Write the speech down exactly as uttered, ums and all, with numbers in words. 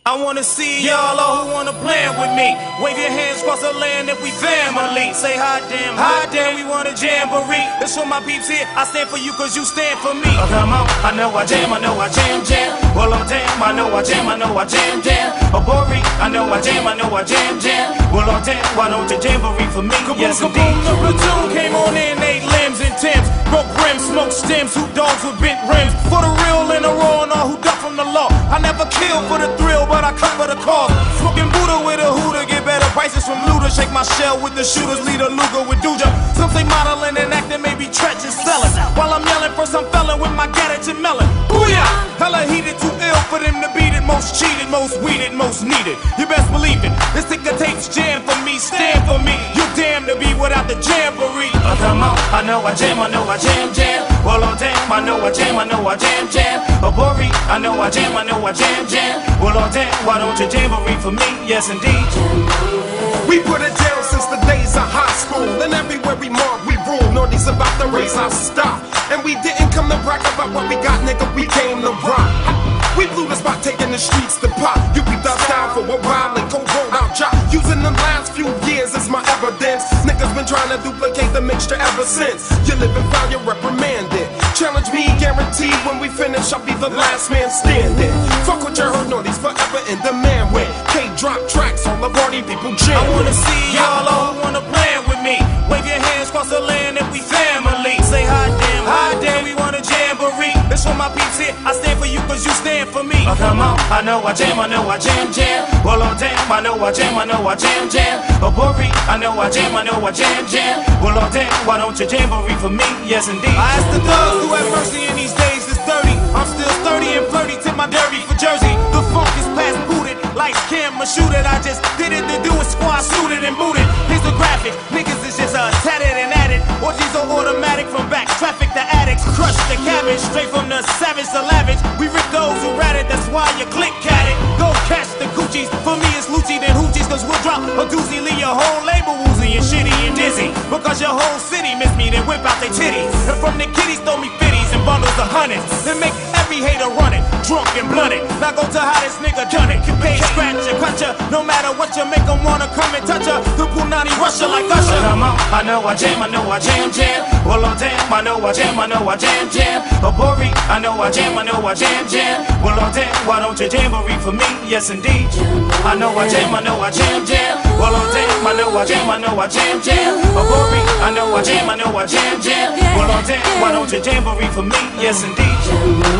I wanna see y'all all who wanna plan with me. Wave your hands across the land if we family. Say hi damn, hi damn, we want a jamboree. That's for my peeps here, I stand for you cause you stand for me. Oh come on, I know I jam, I know I jam jam. Well oh damn, I know I jam, I know I jam jam. Oh Bori, I know I jam, I know I jam jam. Well oh damn, why don't you jamboree for me? Kaboom, yes indeed. Kaboom, the platoon came on in, eight limbs and Timbs. Broke rims, smoke stems, who dogs with bent rims. For the real and the raw and all who duck from the law. I never kill for the thrill, but I cut for the cause. Smoking Buddha with a hooter, get better prices from looter. Shake my shell with the shooters, lead a Luger with Duja. Some say modeling and acting may be treacherous selling. While I'm yelling for some fella with my gadget and melon. Booyah! Hella heated, too ill for them to beat it. Most cheated, most weeded, most needed. You best believe it. This ticker tape's jam for me, stand for me. You damn to be without the jamboree. Oh come on, I know I jam, I know I jam jam. Well oh damn, I know I jam, I know I jam jam. Oh Bori, I know I jam, I know I jam jam. Well oh damn, why don't you jamboree for me? Yes indeed. We put it down since the days of high school, and everywhere we mark we rule. Nordy's about to raise our stock, and we didn't come to brag about what we got, nigga. We came to rock. We blew the spot, taking the streets to pop. You beat us down for a while and go roll out chop. Using the last few years as my evidence. Niggas been trying to duplicate the mixture ever since. You live and foul, you're reprimanded. Challenge me, guaranteed when we finish, I'll be the last man standing. Fuck what you heard, Nordy's forever in demand with K-drop tracks, all the party people jam. I wanna see y'all all who wanna plan with me. Wave your hands across the land if we family. Say hi damn, hi damn, we want a jamboree. That's for my peeps here, I stand for you cause you stand for me. Oh come on, I know I jam, I know I jam jam. Well oh damn, I know I jam, I know I jam jam. Oh Bori, I know I jam, I know I jam jam. Well oh damn, why don't you jamboree for me? Yes indeed. I asked the thugs who have mercy in these days is thirty. I'm still sturdy and flirty, tip my derby for Jersey. The funk is past booted, lights, camera, shoot it. I just did it to do it, squad suited and booted. Here's the graphic, niggas is just uh, tatted and added. Orgies are automatic from back, traffic the addicts. Crush the cabbage, straight from the savage to lavish. We rip those who rat it, that's why you click at it. Go catch the coochies, for me it's Lucci then hoochies. Cause we'll drop a doozy, leave your whole label woozy and shitty and dizzy. Because your whole city miss me, then whip out they titties. And from the kitties throw me fifties and bundles of hundreds. Then make every hater run it, drunk and blunted. Now go to how this nigga done it. They scratch ya, cut ya, no matter what you make them wanna come and touch ya. The Punani rush ya like Usher. Come on, I know I jam, I know I jam jam. Well oh damn, I know I jam, I know I jam jam. Oh Bori, I know I jam, I know I jam jam. Well oh damn, why don't you jamboree for me? Yes indeed. I know I jam, I know I jam jam. Well oh damn, I know I jam, I know I jam jam. Oh Bori, I know I jam, I know I jam jam. Well oh damn, why don't you jamboree for me? Yes indeed.